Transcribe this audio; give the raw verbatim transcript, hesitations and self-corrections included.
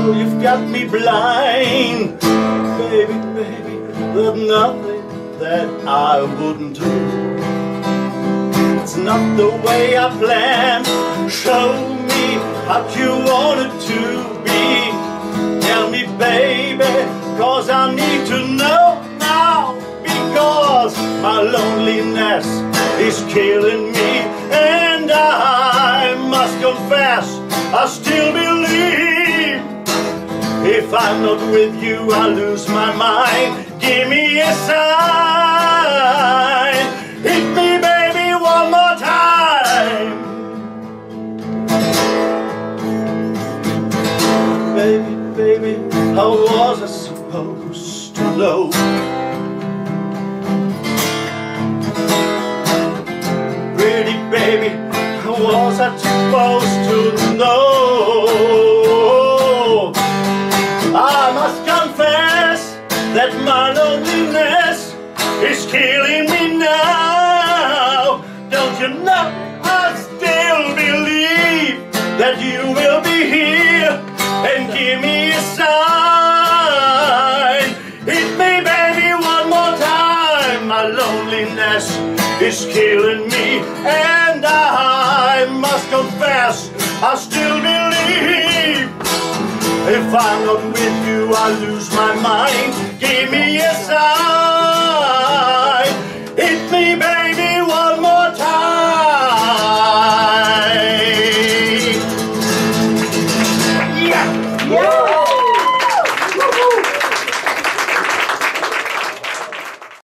Oh, you've got me blind. Baby, baby, there's nothing that I wouldn't do. It's not the way I planned. Show me how you want it to be. Tell me, baby, cause I need to know now. Because my loneliness is killing me, and I must confess, I still believe if I'm not with you, I lose my mind. Give me a sign. Hit me, baby, one more time. Baby, baby, how was I supposed to know? Pretty baby, how was I supposed to know? I must confess that my loneliness is killing me now. Don't you know I still believe that you will be here and give me a sign. Hit me, baby, one more time. My loneliness is killing me, and I must confess I still believe if I'm not with you, I lose my mind. Give me a sign. Hit me, baby, one more time. Yeah! Yeah!